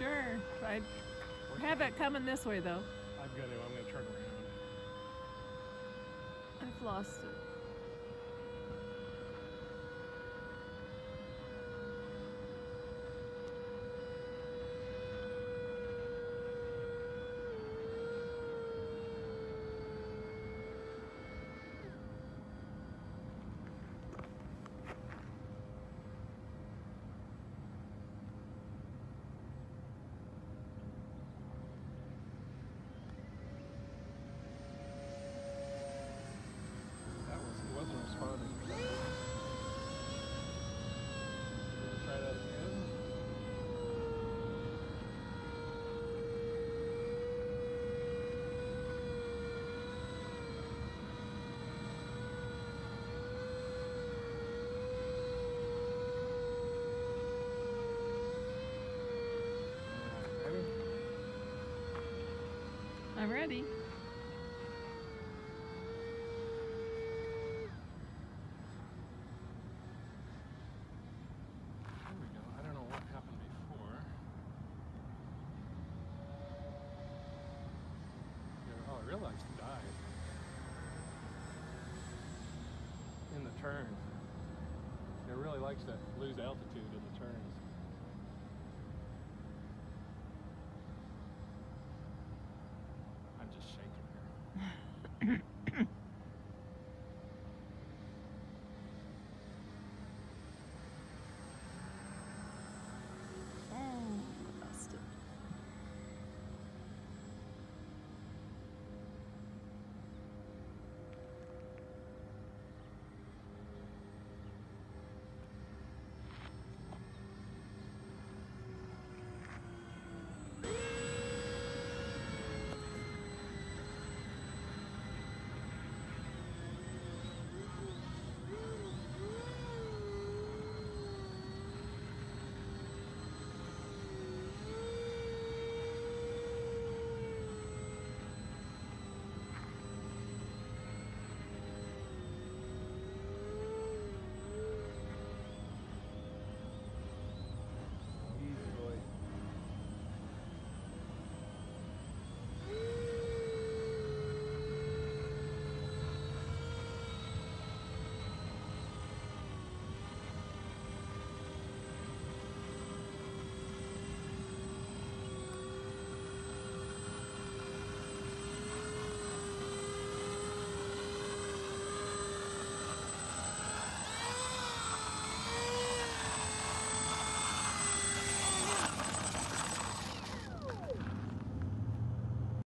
Sure. I have it coming this way though. I'm gonna turn around. I've lost it. It wasn't responding for some reason. Let's try that again. Ready? I'm ready. There we go. I don't know what happened before. Oh, I realized it died in the turn. It really likes to lose altitude in the turns.